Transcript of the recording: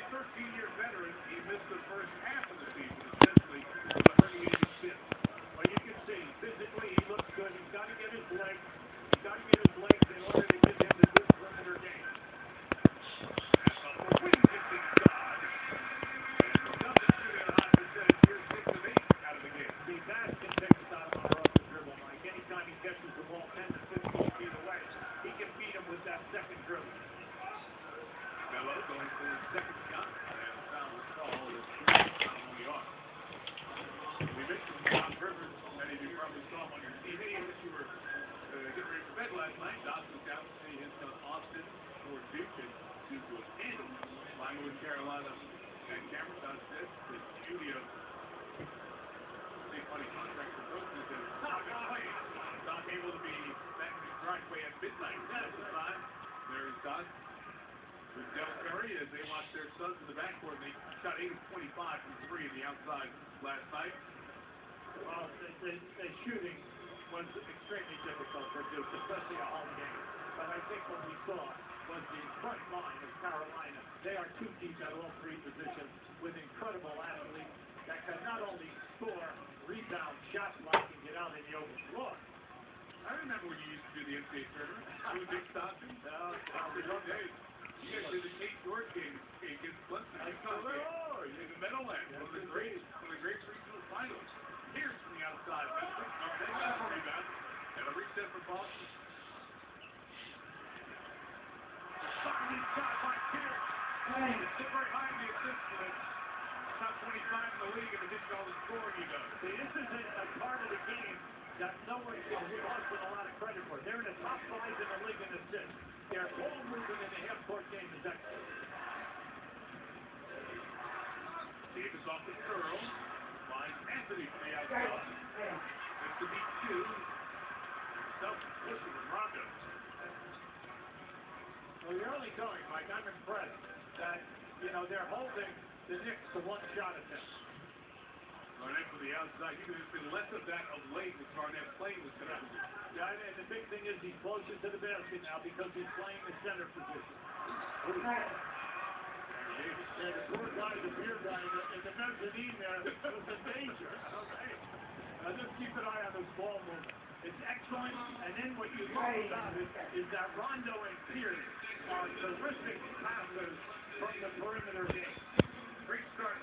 13-year veteran, he missed the first half of the season, essentially, with a herniated disc. But you can see, physically, he looks good. He's got to get his legs. He's got to get his legs in order to give him the good perimeter game. That's a wins it inside. And doesn't shoot at a high percentage here, 6 of 8 out of the game. See, that can take us out of our off the dribble, Mike. Anytime he catches the ball 10 to 15 feet away, he can beat him with that second dribble. Melo going for his second shot, and the foul was called as foul on the arc. We mentioned Doc Rivers. Many of you probably saw him on your TV as you were getting ready for bed last night. Doc was down to see his son Austin for Duke, and Duke was handled by North Carolina. And Cameron Doc said the beauty of big money contract for coaches is Doc is playing. Doc able to be back in his driveway at midnight. That's the time. There's Doc with Del Curry as they watch their sons in the backcourt. They shot 8 of 25 from 3 in the outside last night. Well, the shooting was extremely difficult for Duke, especially a home game. But I think what we saw was the front line of Carolina. They are too deep at all three positions with incredible athletes that can not only score, rebound, shot block, and get out in the open floor. I remember when you used to do the NCAA tournament. You and Dick Stockton. The Good days. You guys did the Kate George game against Clemson. I know they are. In the Meadowlands. One of the great regional finals. Here's from the outside. They got a rebound. And a reset for Boston. Simon shot by Pierce. It's still very high in the assist list. Top 25 in the league in addition to all the scoring he does. See, this is a part of the game that no one gives Boston a lot of credit for. They're in the top 5 in the league in assists. Their ball movement in the half-court game is excellent. Davis off the curl. Finds Anthony from the outside. This could be 2. Self-pushing with Rondo. Well, you're only going, Mike. I'm impressed that, they're holding the Knicks to one shot attempt. Garnett from the outside. There's been less of that of late with Garnett playing the center position. Yeah, and the big thing is he's closer to the basket now because he's playing the center position. Yeah, the poor guy, the beer guy in the mezzanine there was in danger. Okay. Just keep an eye on this ball movement. It's excellent, and then what you love about it is that Rondo and Pierce are terrific passers from the perimeter game. Great start.